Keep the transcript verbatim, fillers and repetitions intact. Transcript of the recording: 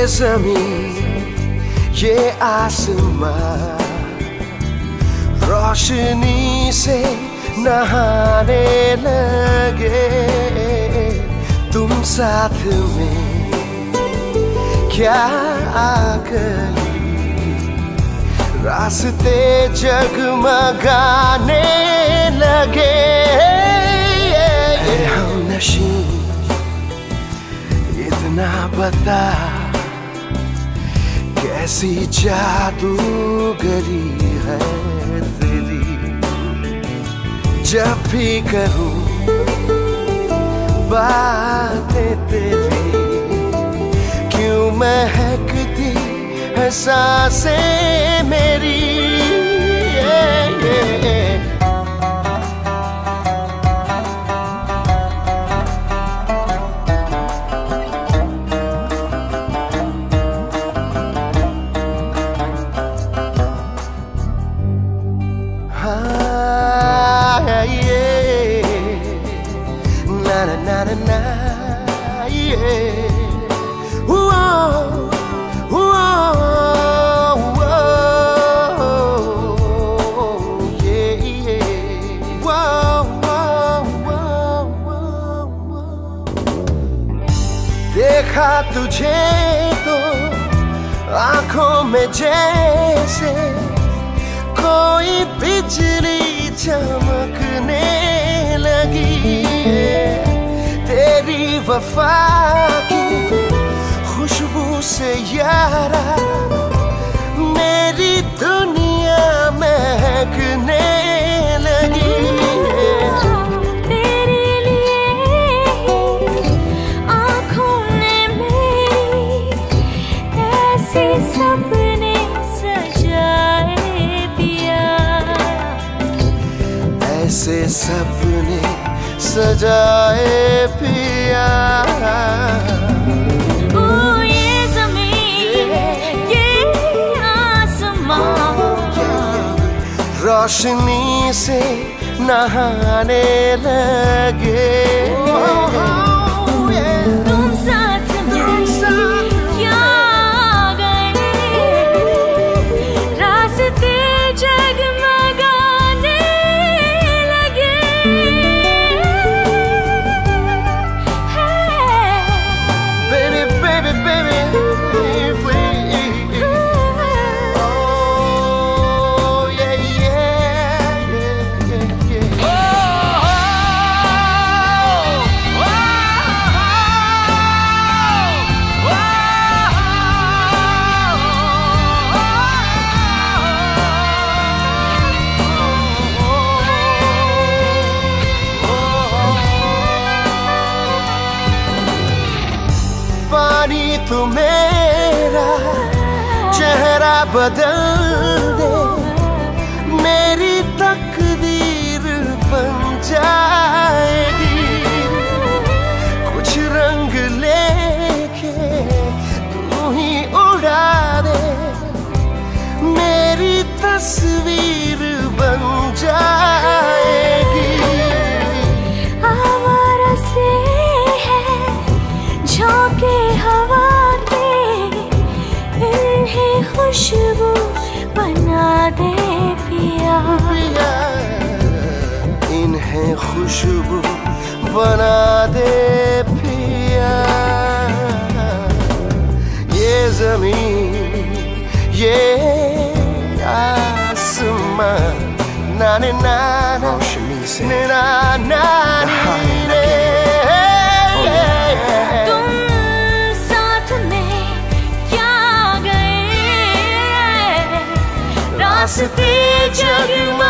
ज़मीं ये आसमां रोशनी से नहाने लगे। तुम साथ में क्या आ गई, रास्ते जगमगाने लगे। हमनशी इतना बता कैसी जादूगरी है तेरी। जब भी करूं बातें तेरी, क्यों महकती है सांसें मेरी। Na na na na na, yeah. Whoa, whoa, whoa, yeah, yeah. Whoa, whoa, whoa, whoa. देखा तुझे तो आँखों में जैसे कोई बिजली चमकने लगी। तेरी वफा की खुशबू से यारा मेरी दुनिया महकने लगी। तेरे लिए आँखों ने मेरी ऐसे सपने सजाए पिया, ऐसे सपने सजाए पिया। ओ ये ज़मीं ये आसमां रोशनी से नहाने लगे। तुम साथ में क्या गए, रास्ते जगमगाने लगे। पानी तू मेरा चेहरा बदल दे, मेरी तकदीर बन जाएगी। कुछ रंग लेके तू ही उड़ा दे, मेरी तस्वीर बन जाएगी। आवारा से है झोंके हवा के, इन्हें खुशबू बना दे पिया, इन्हें खुशबू बना दे पिया। ये ज़मीं ये आसमां नाने नाना रोशनी से ना ना रे। तुम साथ में क्या गए, रास्ते जगमगाने